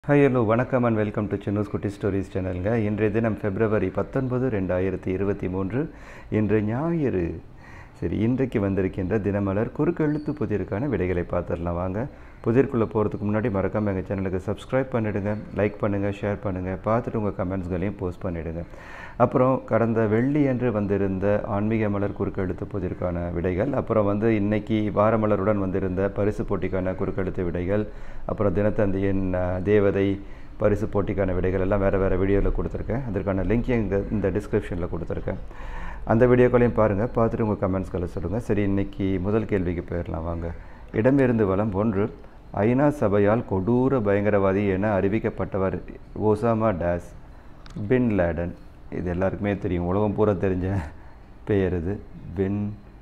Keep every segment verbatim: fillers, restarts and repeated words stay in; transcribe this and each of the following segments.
Hi, hello, வணக்கம் and welcome to Chinnu's Kutti Stories channel. இன்றைய தினம் பிப்ரவரி பத்தொன்பது இரண்டாயிரத்து இருபத்தி மூன்று இன்று ஞாயிறு. சரி, இன்றைக்கு வந்திருக்கின்ற தினமலர் குறுக்கெழுத்து புதிருக்கான விடைகளை பார்த்துடலாம் வாங்க. புதிர்க்குள்ளே போகிறதுக்கு முன்னாடி மறக்காமல் எங்கள் சேனலுக்கு சப்ஸ்கிரைப் பண்ணிவிடுங்க, லைக் பண்ணுங்கள், ஷேர் பண்ணுங்கள், பார்த்துட்டு உங்கள் கமெண்ட்ஸ்களையும் போஸ்ட் பண்ணிவிடுங்க. அப்புறம் கடந்த வெள்ளி என்று வந்திருந்த ஆன்மீக மலர் குறுக்கெழுத்து புதிருக்கான விடைகள், அப்புறம் வந்து இன்றைக்கி வாரமலருடன் வந்திருந்த பரிசு போட்டிக்கான குறுக்கெழுத்து விடைகள், அப்புறம் தினத்தந்தியின் தேவதை பரிசு போட்டிக்கான விடைகள் எல்லாம் வேறு வேறு வீடியோவில் கொடுத்துருக்கேன். அதற்கான லிங்க் இங்கே இந்த டிஸ்கிரிப்ஷனில் கொடுத்துருக்கேன். அந்த வீடியோக்களையும் பாருங்கள், பார்த்துட்டு உங்கள் கமெண்ட்ஸ்களை சொல்லுங்கள். சரி, இன்றைக்கி முதல் கேள்விக்கு போயிடலாம் வாங்க. இடமிருந்து வலம் ஒன்று. ஐநா சபையால் கொடூர பயங்கரவாதி என அறிவிக்கப்பட்டவர் ஒசாமா டேஸ் பின் லேடன். இது எல்லாருக்குமே தெரியும், உலகம் பூரா தெரிஞ்ச பெயர் இது, பின்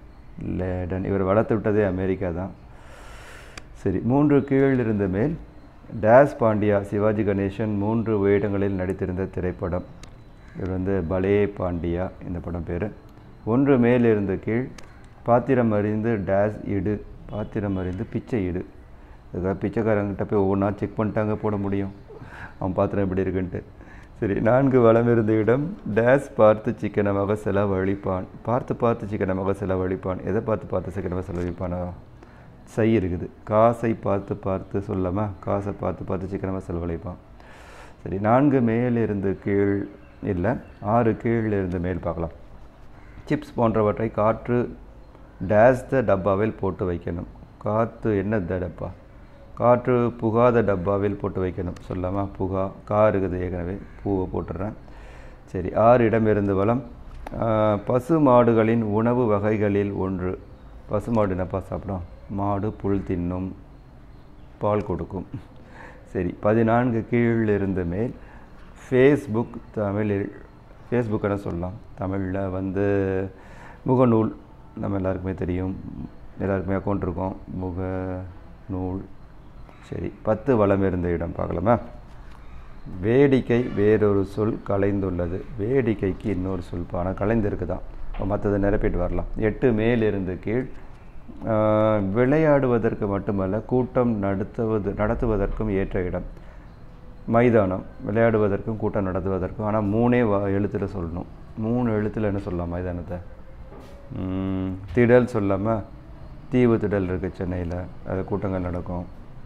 லேடன். இவர் வளர்த்து விட்டதே அமெரிக்கா தான். சரி, மூன்று கீழ் இருந்த மேல். டேஸ் பாண்டியா சிவாஜி கணேசன் மூன்று வேடங்களில் நடித்திருந்த திரைப்படம். இவர் வந்து பலே பாண்டியா இந்த படம் பேர். ஒன்று மேல் இருந்து கீழ். பாத்திரம் அறிந்து டேஸ் இடு. பாத்திரம் அறிந்து பிச்சை இடு. அதுக்காக பிச்சைக்காரங்கிட்ட போய் ஒவ்வொன்றா செக் பண்ணிட்டாங்க போட முடியும், அவன் பாத்திரம் எப்படி இருக்குன்ட்டு. சரி, நான்கு வளம் இருந்த இடம். டேஸ் பார்த்து சிக்கனமாக செலவழிப்பான். பார்த்து பார்த்து சிக்கனமாக செலவழிப்பான். எதை பார்த்து பார்த்து சிக்கனமாக செலவழிப்பானா? சை இருக்குது. காசை பார்த்து பார்த்து சொல்லாமா, காசை பார்த்து பார்த்து சிக்கனமாக செலவழிப்பான். சரி, நான்கு மேல் இருந்து கீழ் இல்லை, ஆறு கீழ் இருந்து மேல் பார்க்கலாம். சிப்ஸ் போன்றவற்றை காற்று டேஸ் த டப்பாவில் போட்டு வைக்கணும். காற்று என்ன த டப்பா? காற்று புகாத டப்பாவில் போட்டு வைக்கணும் சொல்லாமா, புகா. கா இருக்குது ஏற்கனவே, பூவை போட்டுடுறேன். சரி, ஆறு இடம் இருந்து வளம். பசு மாடுகளின் உணவு வகைகளில் ஒன்று. பசு மாடு என்னப்பா சாப்பிடும்? மாடு புல் தின்னும், பால் கொடுக்கும். சரி, பதினான்கு கீழ் இருந்து மேல். ஃபேஸ்புக் தமிழில் ஃபேஸ்புக் என்ன சொல்லலாம்? தமிழில் வந்து முகநூல். நம்ம எல்லாருக்குமே தெரியும், எல்லாருக்குமே அக்கௌண்ட் இருக்கும், முகநூல். சரி, பத்து வளம் இருந்த இடம் பார்க்கலாமா. வேடிக்கை வேறொரு சொல் கலைந்துள்ளது. வேடிக்கைக்கு இன்னொரு சொல், ஆனால் கலைந்திருக்கு தான், மற்றதை நிரப்பிட்டு வரலாம். எட்டு மேல் இருந்து கீழ். விளையாடுவதற்கு மட்டுமல்ல, கூட்டம் நடத்துவது நடத்துவதற்கும் ஏற்ற இடம். மைதானம். விளையாடுவதற்கும் கூட்டம் நடத்துவதற்கும், ஆனால் மூணே வா எழுத்தில் சொல்லணும். மூணு எழுத்தில் என்ன சொல்லலாம் மைதானத்தை? திடல் சொல்லாமல், தீவு திடல் இருக்குது சென்னையில், அது கூட்டங்கள் நடக்கும்.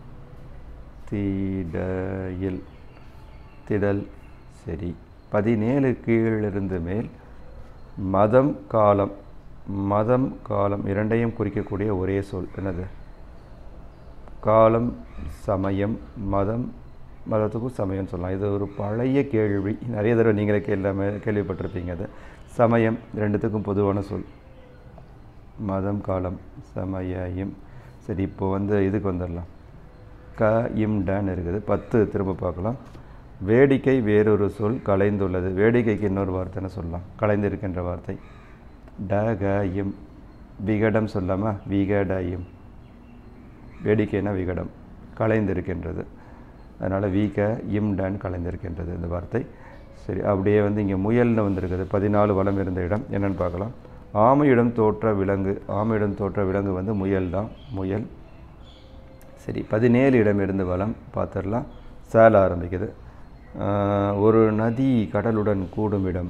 திடல் திடல். சரி, பதினேழு கீழிருந்து மேல். மதம் காலம். மதம் காலம் இரண்டையும் குறிக்கக்கூடிய ஒரே சொல் என்னது? காலம் சமயம். மதம் மதத்துக்கும் சமயம் சொல்லலாம். இது ஒரு பழைய கேள்வி, நிறைய தடவை நீங்களே எல்லாமே கேள்விப்பட்டிருப்பீங்க. அது சமயம் ரெண்டுத்துக்கும் பொதுவான சொல். மதம் காலம் சமயம். சரி, இப்போ வந்து இதுக்கு வந்துடலாம். க இம் டன் இருக்குது. பத்து திரும்ப பார்க்கலாம். வேடிக்கை வேறொரு சொல் கலைந்துள்ளது. வேடிக்கைக்கு இன்னொரு வார்த்தைன்னு சொல்லலாம், கலைந்திருக்கின்ற வார்த்தை. ட க இம். விகடம் சொல்லாமல், விகட இம். வேடிக்கைனா விகடம், கலைந்திருக்கின்றது. அதனால் வீக இம் டன் கலைந்திருக்கின்றது இந்த வார்த்தை. சரி, அப்படியே வந்து இங்கே முயல்னு வந்திருக்குது. பதினாலு வளம் இருந்த இடம் என்னென்னு பார்க்கலாம். ஆமையிடம் தோற்ற விலங்கு. ஆமையிடம் தோற்ற விலங்கு வந்து முயல் தான், முயல். சரி, பதினேழு இடம் இருந்து வளம் பார்த்துடலாம். சேல ஆரம்பிக்குது. ஒரு நதி கடலுடன் கூடும் இடம்,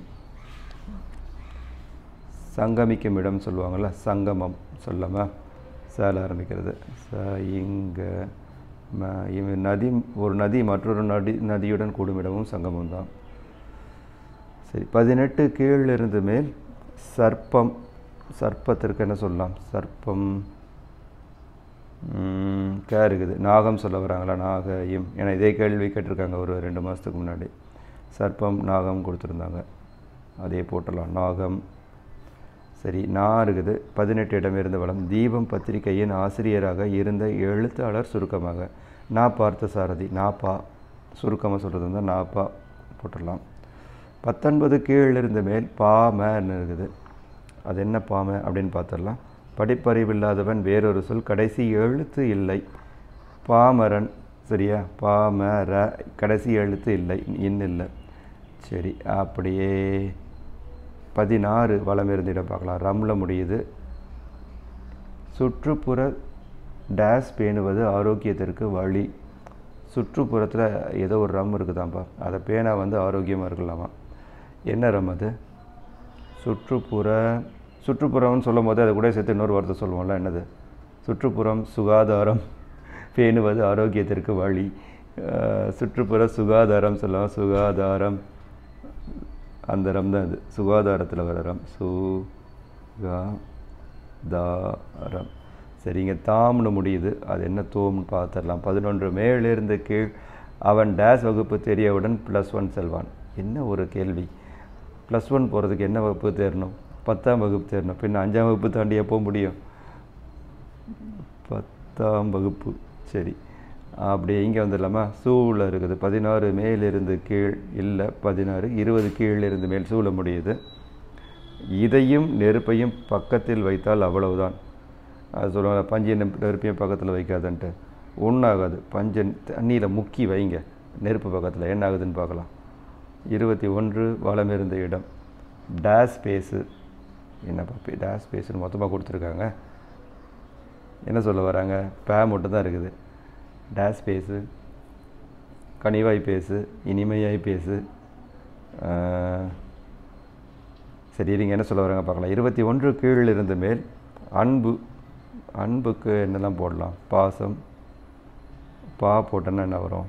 சங்கமிக்கும் இடம் சொல்லுவாங்கள்ல, சங்கமம் சொல்லாமல் சேல ஆரம்பிக்கிறது. ச இங்க ம நதி. ஒரு நதி மற்றொரு நதி நதியுடன் கூடும் இடமும் சங்கமம் தான். சரி, பதினெட்டு கீழ் இருந்து மேல். சர்ப்பம். சர்ப்பத்திற்கு என்ன சொல்லலாம்? சர்ப்பம் கே இருக்குது. நாகம் சொல்ல வராங்களா? நாகம். ஏன்னா இதே கேள்வி கேட்டிருக்காங்க ஒரு ரெண்டு மாதத்துக்கு முன்னாடி. சர்ப்பம் நாகம் கொடுத்துருந்தாங்க, அதே போட்டலாம், நாகம். சரி, நா இருக்குது. பதினெட்டு இடம் இருந்த வளம். தீபம் பத்திரிகையின் ஆசிரியராக இருந்த எழுத்தாளர் சுருக்கமாக. நா பார்த்த சாரதி. நாப்பா சுருக்கமாக சொல்கிறது வந்து நாப்பா போட்டுடலாம். பத்தொன்பது கீழ் இருந்த மேல். பாமன்னு இருக்குது. அது என்ன பாம அப்படின்னு பார்த்துடலாம். படிப்பறிவில்லாதவன் வேறொரு சொல், கடைசி எழுத்து இல்லை. பாமரன். சரியா, பாமர கடைசி எழுத்து இல்லை, இன்னும் இல்லை. சரி, அப்படியே பதினாறு வளம் இருந்த இடம் பார்க்கலாம். ரம்ல முடியுது. சுற்றுப்புற டேஸ் பேணுவது ஆரோக்கியத்திற்கு வழி. சுற்றுப்புறத்தில் ஏதோ ஒரு ரம் இருக்குதான்ப்பா, அதை பேனா வந்து ஆரோக்கியமாக இருக்கலாமா. என்ன ரம் அது? சுற்றுப்புற சுற்றுப்புறம்னு சொல்லும் போது அதை கூட சேர்த்து இன்னொரு வார்த்தை சொல்லுவோம்ல, என்னது? சுற்றுப்புறம் சுகாதாரம், பேணுவது ஆரோக்கியத்திற்கு வழி. சுற்றுப்புற சுகாதாரம் சொல்லுவோம், சுகாதாரம், அந்த ரம் தான் இது, சுகாதாரத்தில் வர ரம், சுகாதாரம். சரிங்க, தாம்னு முடியுது, அது என்ன தோம்னு பார்த்துடலாம். பதினொன்று மேலிருந்து கீழ் அவன் டேஸ் வகுப்பு தெரியவுடன் ப்ளஸ் ஒன் செல்வான். என்ன ஒரு கேள்வி! ப்ளஸ் ஒன் போகிறதுக்கு என்ன வகுப்பு தேரணும்? பத்தாம் வகுப்பு தேரணும். பின்ன அஞ்சாம் வகுப்பு தாண்டி எப்போ முடியும்? பத்தாம் வகுப்பு. சரி, அப்படியே இங்கே வந்துடலாமா? சூழ இருக்குது. பதினாறு மேலிருந்து கீழ் இல்லை, பதினாறு இருபது கீழிருந்து மேல் சூழ முடியுது. இதையும் நெருப்பையும் பக்கத்தில் வைத்தால் அவ்வளவுதான். அது சொல்லுவாங்க, பஞ்சை நெருப்பையும் பக்கத்தில் வைக்காதுன்ட்டு. ஒன்றாகாது. பஞ்சை தண்ணியில் முக்கி வைங்க நெருப்பு பக்கத்தில், என்ன ஆகுதுன்னு பார்க்கலாம். இருபத்தி ஒன்று வளம் இருந்த இடம். டேஸ் பேஸு, என்ன பாப்பி டேஸ் பேஸுன்னு மொத்தமாக கொடுத்துருக்காங்க. என்ன சொல்ல வராங்க? பே மட்டும் தான் இருக்குது. டேஸ் பேஸு, கனிவாய் பேசு, இனிமையாய் பேசு. சரி, நீங்கள் என்ன சொல்ல வராங்க பார்க்கலாம். இருபத்தி ஒன்று கீழ் இருந்து மேல் அன்பு. அன்புக்கு என்னெல்லாம் போடலாம்? பாசம், பா போட்டோன்னா என்ன வரும்?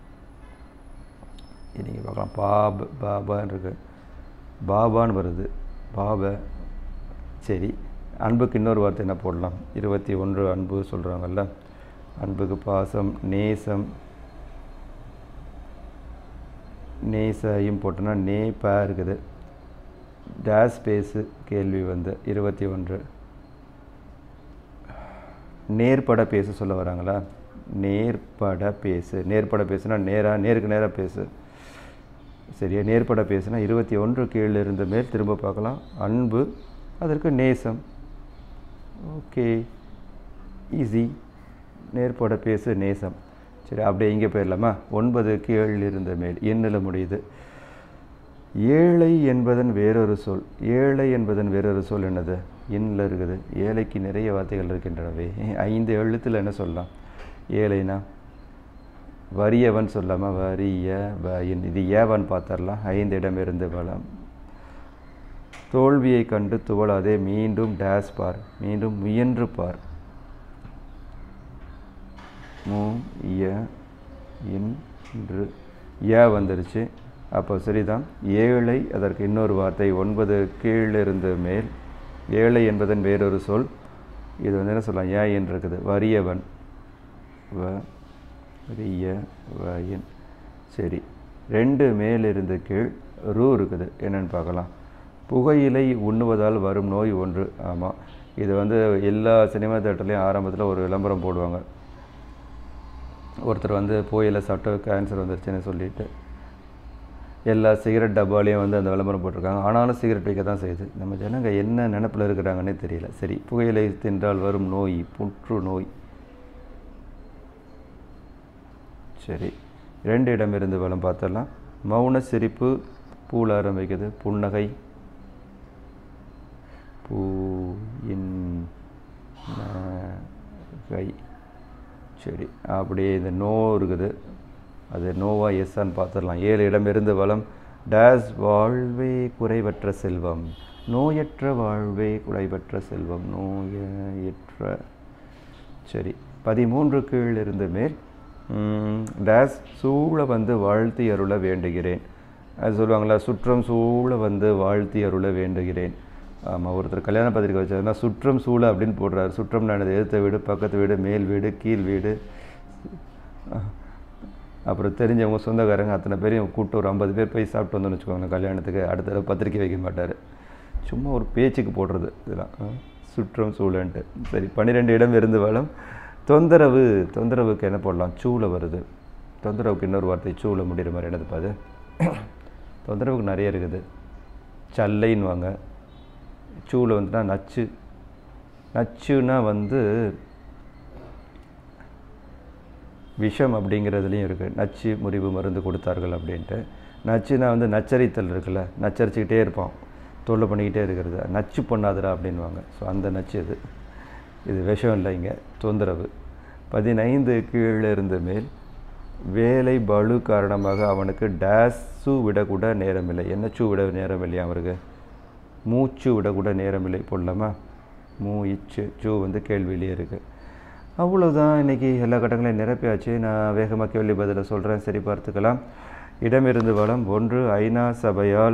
நீங்கள் பார்க்கலாம். பாப பாபான்னு இருக்கு, பாபான்னு வருது, பாபா. சரி, அன்புக்கு இன்னொரு வார்த்தை என்ன போடலாம்? இருபத்தி ஒன்று அன்பு சொல்கிறாங்கல்ல, அன்புக்கு பாசம், நேசம், நேசையும் போட்டோன்னா நே பா இருக்குது. டேஸ் பேஸு கேள்வி வந்து இருபத்தி ஒன்று. நேர்பட பேசு சொல்ல வராங்களா? நேர்பட பேசு, நேர்பட பேசுனா நேராக, நேருக்கு நேராக பேசு. சரியா, நேர்பட பேசுனா இருபத்தி ஒன்று கீழே இருந்த மேல் திரும்ப பார்க்கலாம். அன்பு, அதற்கு நேசம். Okay, easy. நேர்பட பேசு, நேசம். சரி, அப்படியே இங்கே போயிடலாமா? ஒன்பது கீழ் இருந்த மேல் எண்ணில் முடியுது. ஏழை என்பதன் வேறொரு சொல். ஏழை என்பதன் வேறொரு சொல் என்னது? எண்ணில் இருக்குது. ஏழைக்கு நிறைய வார்த்தைகள் இருக்கின்றனவே. ஐந்து எழுத்தில் என்ன சொல்லலாம்? ஏழைனா வறியவன் சொல்லாமல் வரிய வயன். இது ஏவன் பார்த்துடலாம். ஐந்து இடமிருந்து வளம். தோல்வியை கண்டு துவளாதே, மீண்டும் டேஸ் பார், மீண்டும் முயன்று பார். மு ய இன்று ஏ வந்துருச்சு. அப்போ சரிதான். ஏழை, அதற்கு இன்னொரு வார்த்தை. ஒன்பது கீழிருந்து மேல். ஏழை என்பதன் வேறொரு சொல். இது வந்து என்ன சொல்லலாம்? ஏ என்று இருக்குது. வறியவன், வ ரிய வயன். சரி, ரெண்டு மேலிருந்து கீழ் ரூ இருக்குது. என்னென்னு பார்க்கலாம். புகையிலை உண்ணுவதால் வரும் நோய் ஒன்று. ஆமாம், இது வந்து எல்லா சினிமா தேட்டர்லேயும் ஆரம்பத்தில் ஒரு விளம்பரம் போடுவாங்க. ஒருத்தர் வந்து புகையிலை சாப்பிட்டு கேன்சர் வந்துருச்சுன்னு சொல்லிட்டு எல்லா சிகரெட் டப்பாலையும் வந்து அந்த விளம்பரம் போட்டிருக்காங்க. ஆனாலும் சிகரெட் வைக்க தான் செய்யுது. நம்ம ஜனங்க என்ன நினப்பில் இருக்கிறாங்கன்னே தெரியல. சரி, புகையிலை தின்றால் வரும் நோய் புற்று நோய். சரி, ரெண்டு இடமிருந்து வளம் பார்த்தலாம். மௌன சிரிப்பு பூல ஆரம்பிக்குது. புன்னகை, பூ இன் கை. சரி, அப்படியே இந்த நோ இருக்குது. அது நோவா எஸ்ஸான்னு பார்த்துடலாம். ஏழு இடமிருந்து வளம். டேஸ் வாழ்வே குறைவற்ற செல்வம். நோயற்ற வாழ்வே குறைவற்ற செல்வம். நோயற்ற. சரி, பதிமூன்று கீழ் இருந்து மேல். டேஸ் சூழ வந்து வாழ்த்தி அருள வேண்டுகிறேன். அது சொல்லுவாங்களா, சுற்றம் சூழ வந்து வாழ்த்தி அருள வேண்டுகிறேன். ஆமாம், ஒருத்தர் கல்யாண பத்திரிக்கை வச்சாருன்னா சுற்றம் சூழ அப்படின்னு போடுறாரு. சுற்றம் நான் எதிர்த்த வீடு, பக்கத்து வீடு, மேல் வீடு, கீழ் வீடு, அப்புறம் தெரிஞ்சவங்க சொந்தக்காரங்க அத்தனை பேரையும் கூப்பிட்டு ஒரு ஐம்பது பேர் போய் சாப்பிட்டு வந்தோன்னு வச்சுக்கோங்க கல்யாணத்துக்கு. அடுத்த தடவை பத்திரிக்கை வைக்க மாட்டார், சும்மா ஒரு பேச்சுக்கு போடுறது இதெல்லாம். சுற்றம் சூழன்ட்டு. சரி, பன்னிரெண்டு இடம் இருந்து வளம். தொந்தரவு. தொந்தரவுக்கு என்ன போடலாம்? சூழ வருது. தொந்தரவுக்கு இன்னொரு வார்த்தை சூழ முடிகிற மாதிரி என்னது பாது? தொந்தரவுக்கு நிறைய இருக்குது. சல்லைன்னு வாங்க. சூழ வந்துன்னா நச்சு. நச்சுன்னா வந்து விஷம் அப்படிங்கிறதுலையும் இருக்குது. நச்சு முறிவு மருந்து கொடுத்தார்கள் அப்படின்ட்டு. நச்சுனா வந்து நச்சரித்தல் இருக்குல்ல, நச்சரிச்சுக்கிட்டே இருப்பான், தொல்லை பண்ணிக்கிட்டே இருக்கிறது. நச்சு பண்ணாதரா அப்படின்வாங்க. ஸோ அந்த நச்சு இது. இது விஷம் இல்லை, இங்கே தொந்தரவு. பதினைந்து கீழே இருந்து மேல். வேலை பளு காரணமாக அவனுக்கு டேஸு விடக்கூட நேரமில்லை. என்ன சூ விட நேரமில்லையா அவருக்கு? மூச்சு விடக்கூட நேரமில்லை போடலாமா? மூ இச்சு சூ வந்து கேள்வியிலே இருக்குது. அவ்வளோதான், இன்றைக்கி எல்லா கட்டங்களையும் நிரப்பியாச்சு. நான் வேகமாக கேள்வி பதிலை சொல்கிறேன், சரி பார்த்துக்கலாம். இடமிருந்து வளம். ஒன்று, ஐநா சபையால்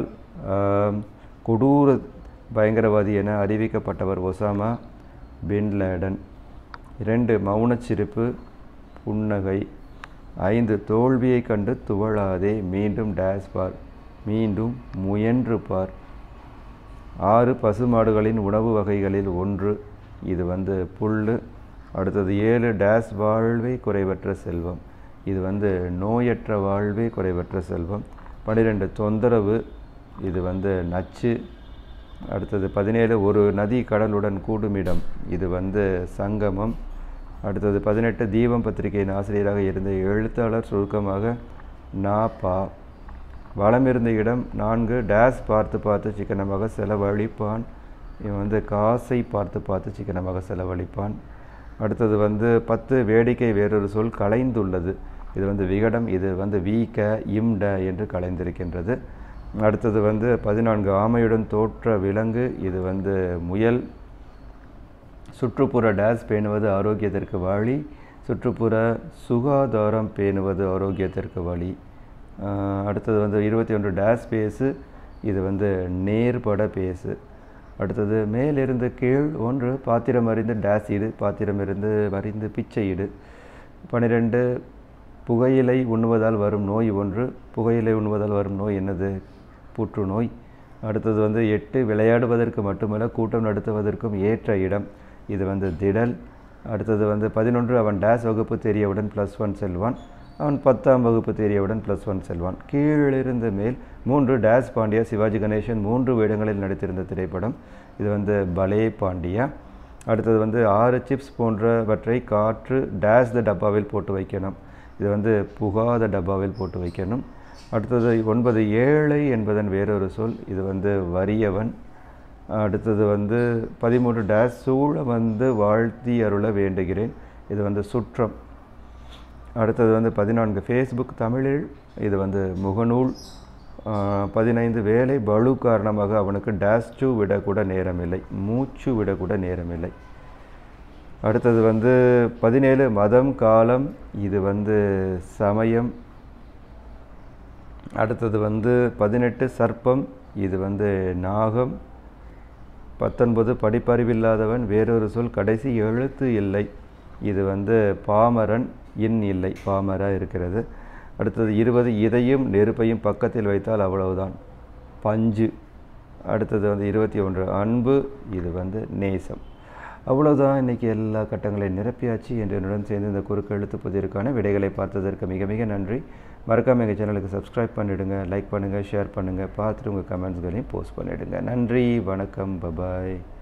கொடூர பயங்கரவாதி என அறிவிக்கப்பட்டவர் ஒசாமா பின் லேடன். இரண்டு, மௌனச்சிரிப்பு புன்னகை. ஐந்து, தோல்வியை கண்டு துவளாதே, மீண்டும் டேஸ் பார், மீண்டும் முயன்று பார். ஆறு, பசுமாடுகளின் உணவு வகைகளில் ஒன்று, இது வந்து புல். அடுத்தது ஏழு, டேஸ் வாழ்வே குறைவற்ற செல்வம், இது வந்து நோயற்ற வாழ்வே குறைவற்ற செல்வம். பன்னிரெண்டு, தொந்தரவு, இது வந்து நச்சு. அடுத்தது பதினேழு, ஒரு நதி கடலுடன் கூடுமிடம், இது வந்து சங்கமம். அடுத்தது பதினெட்டு, தீபம் பத்திரிகையின் ஆசிரியராக இருந்த எழுத்தாளர், சுருக்கமாக நா பா. வளம் இருந்த இடம். நான்கு, டேஸ் பார்த்து பார்த்து சிக்கனமாக செலவழிப்பான், இவன் வந்து காசை பார்த்து பார்த்து சிக்கனமாக செலவழிப்பான். அடுத்தது வந்து பத்து, வேடிக்கை வேறொரு சொல் கலைந்துள்ளது, இது வந்து விகடம், இது வந்து வீக்க இம்ட என்று கலைந்திருக்கின்றது. அடுத்தது வந்து பதினான்கு, ஆமையுடன் தோற்ற விலங்கு, இது வந்து முயல். சுற்றுப்புற டேஸ் பேணுவது ஆரோக்கியத்திற்கு வழி, சுற்றுப்புற சுகாதாரம் பேணுவது ஆரோக்கியத்திற்கு வழி. அடுத்தது வந்து இருபத்தி ஒன்று, டேஸ் பேசு, இது வந்து நேர்பட பேசு. அடுத்தது மேலிருந்து கீழ். ஒன்று, பாத்திரம் அறிந்து டேஸ் இடு, பாத்திரம் இருந்து அறிந்து பிச்சை இடு. பன்னிரெண்டு, புகையிலை உண்ணுவதால் வரும் நோய் ஒன்று, புகையிலை உண்ணுவதால் வரும் நோய் என்னது? புற்றுநோய். அடுத்தது வந்து எட்டு, விளையாடுவதற்கு மட்டுமல்ல கூட்டம் நடத்துவதற்கும் ஏற்ற இடம், இது வந்து திடல். அடுத்தது வந்து பதினொன்று, அவன் டேஸ் வகுப்பு தெரியவுடன் ப்ளஸ் ஒன் செல்வான், அவன் பத்தாம் வகுப்பு தெரியவுடன் ப்ளஸ் ஒன் செல்வான். கீழிருந்து மேல். மூன்று, டேஸ் பாண்டியா, சிவாஜி கணேசன் மூன்று வேடங்களில் நடித்திருந்த திரைப்படம், இது வந்து பலே பாண்டியா. அடுத்தது வந்து ஆறு, சிப்ஸ் போன்றவற்றை காற்று டேஸ் த டப்பாவில் போட்டு வைக்கணும், இது வந்து புகாத டப்பாவில் போட்டு வைக்கணும். அடுத்தது ஒன்பது, ஏழை என்பதன் வேறொரு சொல், இது வந்து வறியவன். அடுத்தது வந்து பதிமூன்று, டேஸ் சூழ வந்து வாழ்த்தி அருள வேண்டுகிறேன், இது வந்து சுற்றம். அடுத்தது வந்து பதினான்கு, ஃபேஸ்புக் தமிழில், இது வந்து முகநூல். பதினைந்து, வேலை பளு காரணமாக அவனுக்கு டேஸ் சூ விடக்கூட நேரமில்லை, மூச்சு விடக்கூட நேரமில்லை. அடுத்தது வந்து பதினேழு, மதம் காலம், இது வந்து சமயம். அடுத்தது வந்து பதினெட்டு, சர்ப்பம், இது வந்து நாகம். பத்தொன்பது, படிப்பறிவில்லாதவன் வேறொரு சொல் கடைசி எழுத்து இல்லை, இது வந்து பாமரன், இன் இல்லை, பாமரா இருக்கிறது. அடுத்தது இருபது, இதையும் நெருப்பையும் பக்கத்தில் வைத்தால் அவ்வளவுதான், பஞ்சு. அடுத்தது வந்து இருபத்தி ஒன்று, அன்பு, இது வந்து நேசம். அவ்வளோதான், இன்றைக்கி எல்லா கட்டங்களையும் நிரப்பியாச்சு. என்று என்னுடன் சேர்ந்து இந்த குறுக்கு எழுத்து புதிருக்கான விடைகளை பார்த்ததற்கு மிக மிக நன்றி. மறக்காமல் எங்கள் சேனலுக்கு சப்ஸ்கிரைப் பண்ணிவிடுங்க, லைக் பண்ணுங்கள், ஷேர் பண்ணுங்கள், பார்த்துட்டு உங்கள் கமெண்ட்ஸ்களையும் போஸ்ட் பண்ணிவிடுங்க. நன்றி, வணக்கம், பபாய்.